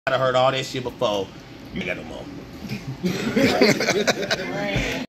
I heard all that shit before. You ain't got no more.